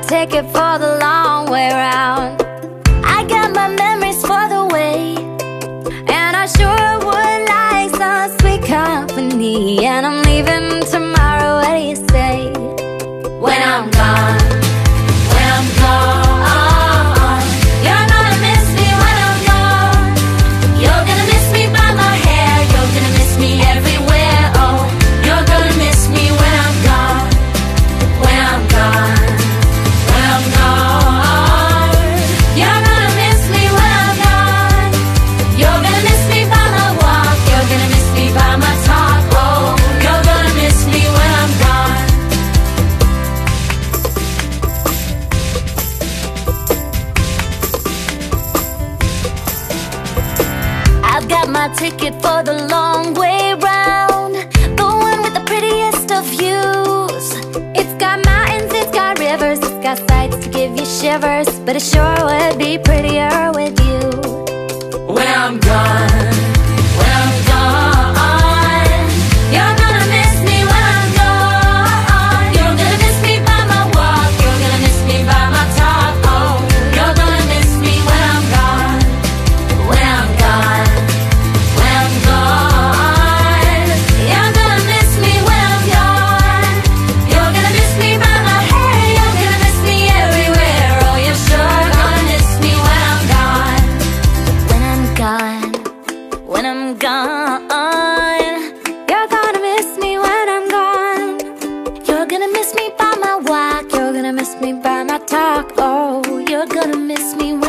ticket for the long way round. I got my memories for the way, and I sure would like some sweet company. And I'm leaving tomorrow, what do you say? When I'm gone, when I'm gone, you're gonna miss me when I'm gone. You're gonna miss me by my hair, you're gonna miss me everywhere. Oh, you're gonna miss me when I'm gone, when I'm gone, when I'm gone. You're gonna miss me when I'm gone. You're gonna miss me by my walk, you're gonna miss me by my talk. Oh, you're gonna miss me when I'm gone. I've got my ticket for the long way round, the one with the prettiest of views. It's got mountains, it's got rivers, it's got sights to give you shivers, but it sure would be prettier with you. When I'm gone, when I'm gone, you're gonna miss me when I'm gone. You're gonna miss me by my walk, you're gonna miss me by my talk. Oh, you're gonna miss me when I'm gone, when I'm gone, when I'm gone. You're gonna miss me when I'm gone. You're gonna miss me by my hair, you're gonna miss me everywhere. Oh, you're sure gonna miss me when I'm gone, when I'm gone, when I'm gone. You're gonna miss me when I'm gone. You're gonna miss me by my walk, you're gonna miss me by my talk. Oh, you're gonna miss me when